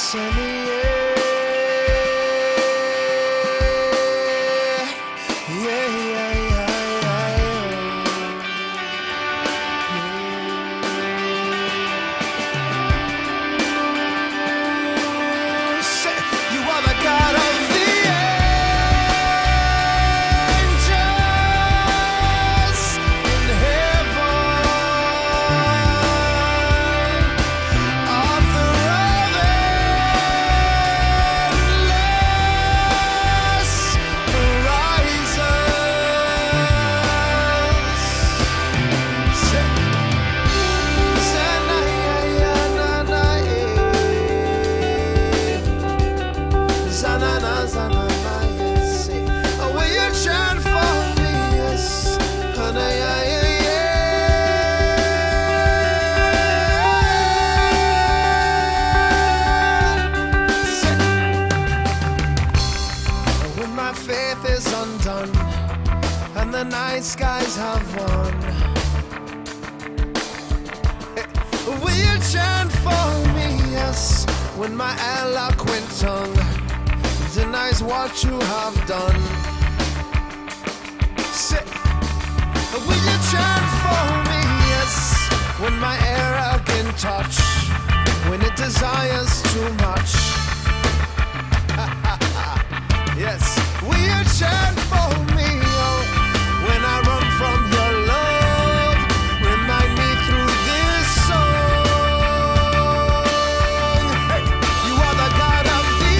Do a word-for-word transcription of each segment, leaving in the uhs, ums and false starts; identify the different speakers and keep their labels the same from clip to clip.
Speaker 1: send me, yeah, yeah, yeah, yeah, yeah. Say, you are the God of the angels in heaven, author of endless horizons. Say, Zana, yeah, yeah, na, na, yeah. Zana, na, zana, na, yes. Say, oh, will you chant for me? Yes. Hana, yeah, yeah, yeah. Say, when my faith is undone and the night skies have won, will you chant for me? Yes. When my eloquent tongue denies what you have done, say, will you chant for me? Yes. When my arrogant touch, when it desires too much, yes. Will you chant for me? Oh, when I run from your love, remind me through this song. Hey, you are the God of the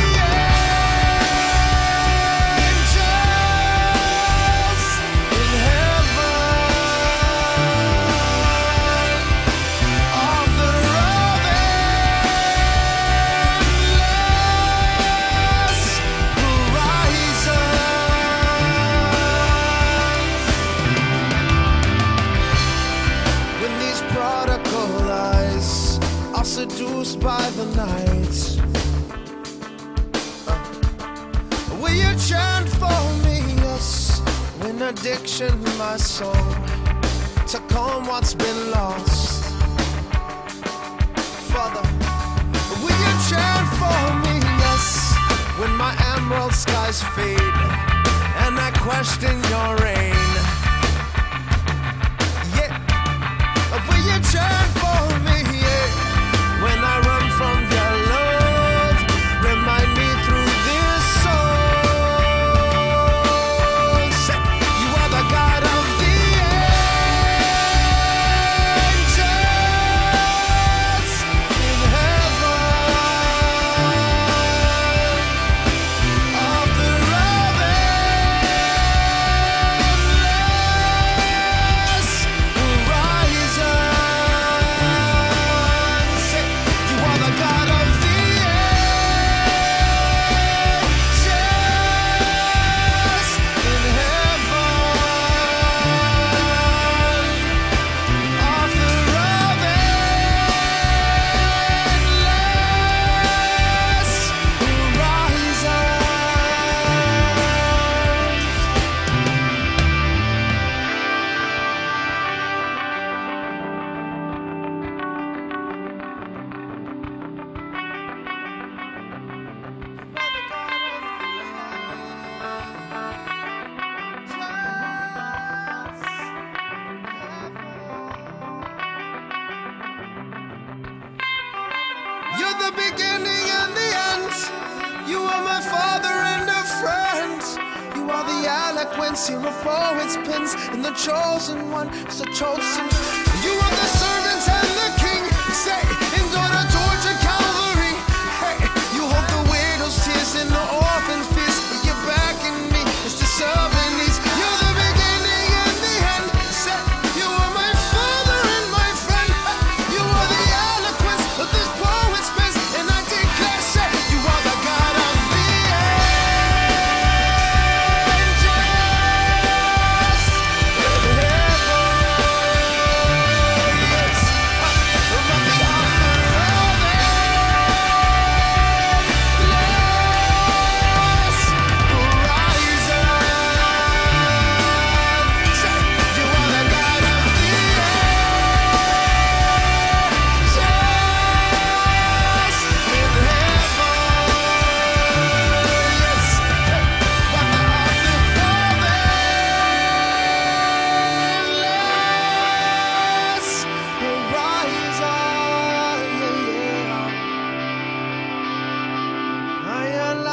Speaker 1: angels in heaven, author of endless horizons. When these prodigal eyes are seduced by the night, uh, will you chant for me? Yes. When addiction, my soul, to come what's been lost, Father, will you chant for me? Yes. When my emerald skies fade and I question your reign, yeah. Will you chant for me? Yeah. When I run from your love, remind me through this song. Say, you are the God of the angels in heaven, author of endless horizons. Say, you are the God of the angels in heaven, author of endless You're the beginning and the end. You are my father and a friend. You are the eloquence, you are poet's pens, and the chosen one is the chosen. You are the servant and the king. Say, endure the torch at Calvary. Hey, you hold the widow's tears and the orphan's fears. You're backing me, it's the servant needs. You're the beginning and the end. Say, you are my father and my friend. You are the eloquence of this poet's pens, and I declare, say, you are the God of the angels in heaven. Yes.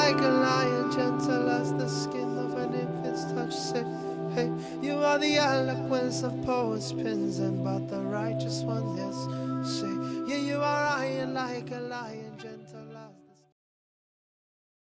Speaker 1: like a lion, gentle as the skin of an infant's touch. Say, hey, you are the eloquence of poets' pens, and but the righteous one, yes. Say, yeah, you are iron like a lion, gentle.